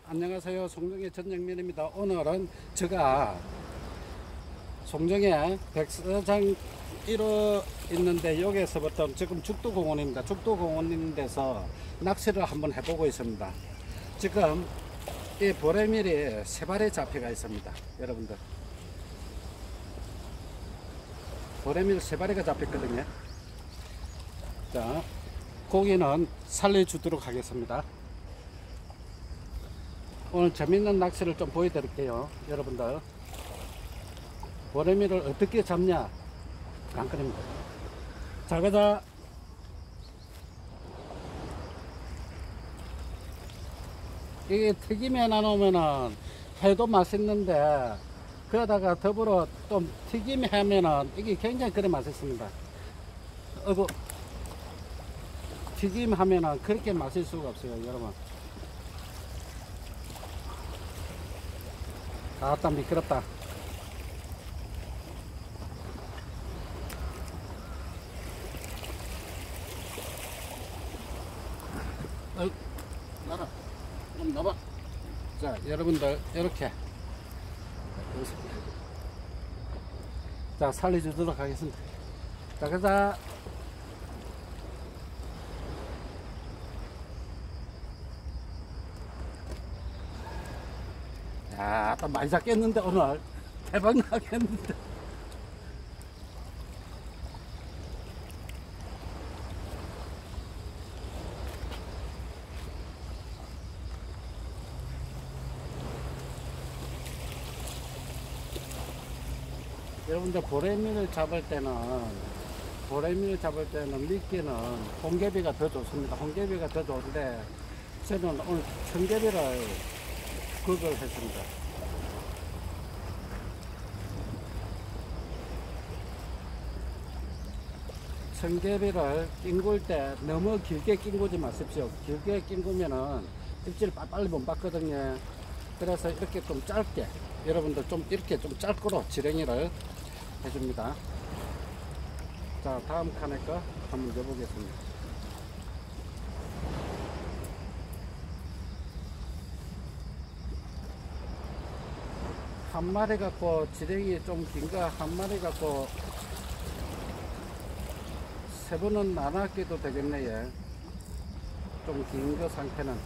안녕하세요. 송정의 전영민입니다. 오늘은 제가 송정의 백사장 1호 있는데 여기에서부터 지금 죽도공원입니다. 죽도공원인데서 낚시를 한번 해보고 있습니다. 지금 이 보레밀이 세 발에 잡혀가 있습니다. 여러분들 보레밀 세 발이가 잡혔거든요. 자, 고기는 살려주도록 하겠습니다. 오늘 재밌는 낚시를 좀 보여드릴게요. 여러분들 보레밀을 어떻게 잡냐 관건입니다. 자, 가자. 이게 튀김에 나누면은 회도 맛있는데 그러다가 더불어 좀 튀김 하면은 이게 굉장히 그래 맛있습니다. 튀김 하면은 그렇게 맛있을 수가 없어요, 여러분. 아따 미끄럽다. 나라 좀 넣어봐. 자, 여러분들 이렇게 자 살려주도록 하겠습니다. 자, 가자. 야, 또 많이 잡겠는데 오늘 대박 나겠는데. 여러분들 보레밀을 잡을 때는 미끼는 홍개비가 더 좋습니다. 홍개비가 더 좋은데 저는 오늘 청개비를 구입을 했습니다. 청개비를 낑굴 때 너무 길게 낑구지 마십시오. 길게 낑구면은 입질 빨리 못 받거든요. 그래서 이렇게 좀 짧게, 여러분들 좀 이렇게 좀 짧고로 지렁이를 해줍니다. 자, 다음 칸에 거 한번 넣어보겠습니다. 한 마리 갖고 지렁이 좀 긴 거 한 마리 갖고 세 번은 나눠 끼도 되겠네요. 좀 긴 거 상태는.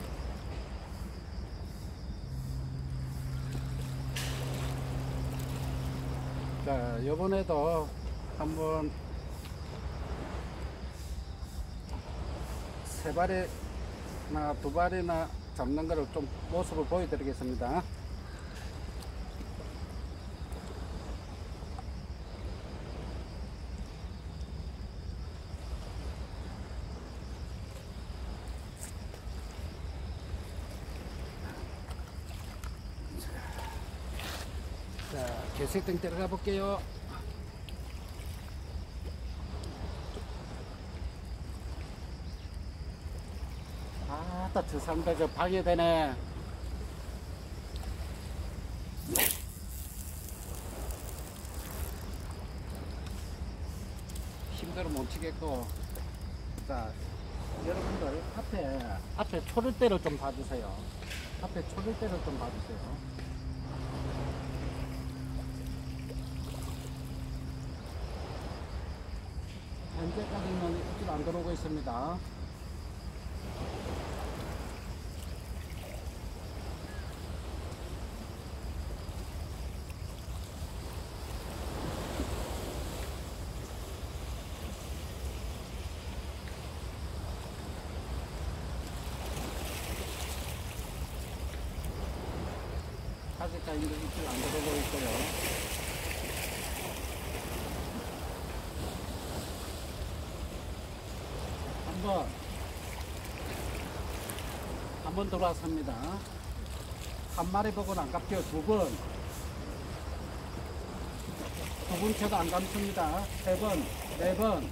자, 요번에도 한번 세 발이나 두 발이나 잡는 거를 좀 모습을 보여드리겠습니다. 자, 개색등 들어가 볼게요. 아따, 저 상대 저 방해되네. 힘들어 못 치겠고. 자, 여러분들 앞에 초를대를 좀 봐주세요. 앞에 초를대를 좀 봐주세요. 현재까지는 입질 안 들어오고 있습니다. 아직까지도 입질 안 들어오고 있고요. 한 번 들어왔습니다. 한 마리 보고는 안 감겨요. 두 번 쳐도 안 감습니다. 세 번, 네 번.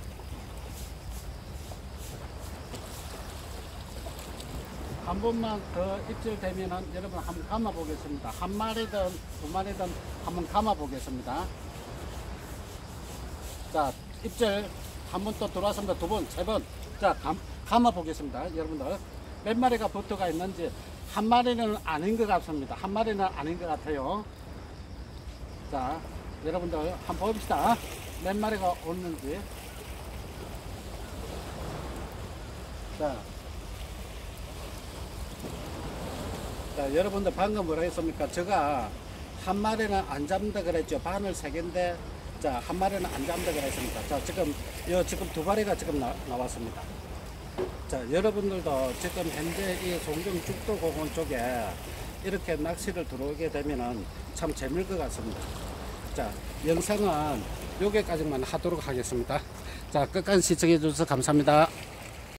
한 번만 더 입질 되면은 여러분 한번 감아 보겠습니다. 한 마리든 두 마리든 한번 감아 보겠습니다. 자, 입질 한 번 또 들어왔습니다. 두 번, 세 번. 자, 감아 보겠습니다. 여러분들 몇 마리가 붙어가 있는지 한 마리는 아닌 것 같습니다. 한 마리는 아닌 것 같아요. 자, 여러분들 한번 봅시다. 몇 마리가 오는지. 자, 여러분들 방금 뭐라 했습니까? 제가 한 마리는 안 잡는다 그랬죠. 바늘 3개인데, 자, 한 마리는 안 잡는다 그랬습니다. 자, 지금, 지금 2마리가 지금 나왔습니다. 자, 여러분들도 지금 현재 이 송정 죽도공원 쪽에 이렇게 낚시를 들어오게 되면은 참 재미일 것 같습니다. 자, 영상은 여기까지만 하도록 하겠습니다. 자, 끝까지 시청해 주셔서 감사합니다.